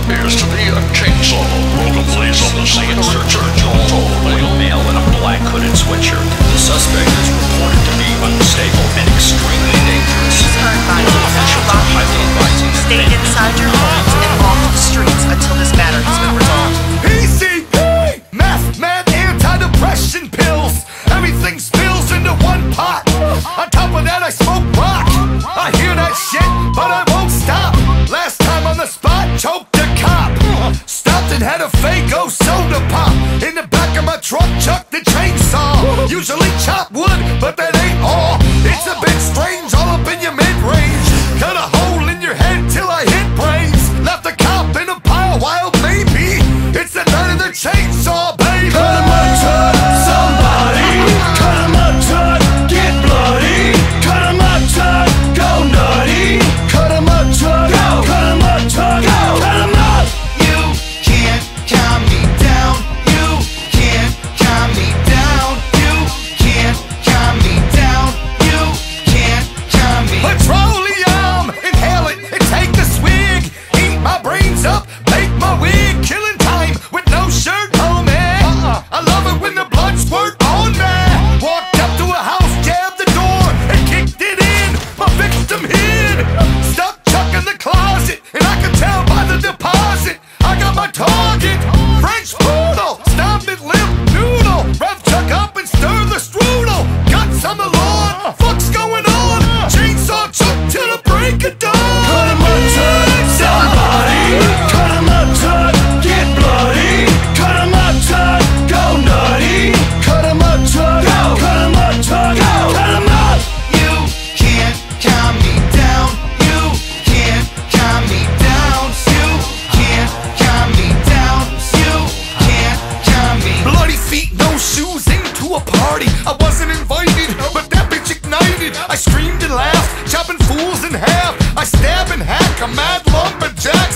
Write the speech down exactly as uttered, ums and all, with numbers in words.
appears to be a chainsaw broken place on the scene or a church hall. A male in a black hooded sweatshirt. The suspect is reported to be unstable and extremely dangerous. Heard by official documents. Stay inside your homes and off the streets until this matter has been resolved. P C P! Meth, mad anti-depression pills. Everything spills into one pot. On top of that I smoke rock. I hear that shit, but I won't stop. Last time on the spot, choked a cop. Stopped and had a Faygo soda pop. In the back of my truck, chucked the chainsaw. Usually chop wood, but that ain't all. It's a bit strange, all up in your mid-range. Cut a hole in your head till I hit brains. Left a cop in a pile, wild maybe. It's the night of the chainsaw, baby. Cut him up, Tut, somebody. Cut him up, Tut, get bloody. Cut him up, Tut, go nutty. Cut him up, Tut, go. Cut him up, Tut, go. Cut him up. You can't calm me down. You can't calm me down. You can't calm me down. You can't calm me. Petroleum, inhale it and take a swig. Eat my brains up, bake my wig. Killing time with no shirt on me. Uh-uh. I love it when the blood squirt on me. Walked up to a house, jabbed the door, and kicked it in. My victim hid. Stuck Chuck in the closet, and I could tell by the deposit. I got my target. French poodle, stomp it, limp noodle. Rev Chuck up and stir the strudel. Guts on the lawn, fuck's going on? Chainsaw Chuck till the break of dawn. Cut him up, Chuck, somebody. Cut him up, Chuck, get bloody. Cut him up, Chuck, go nutty. Cut him up, Chuck, go. Cut him up, Chuck, go. Cut him up. You can't calm me down. You can't calm me down. You can't calm me down. You can't calm me. Bloody feet, no shoes, into a party. I wasn't invited, but that bitch ignited. I screamed and laughed, chopping fools in half. I stab and hack a mad lumberjack.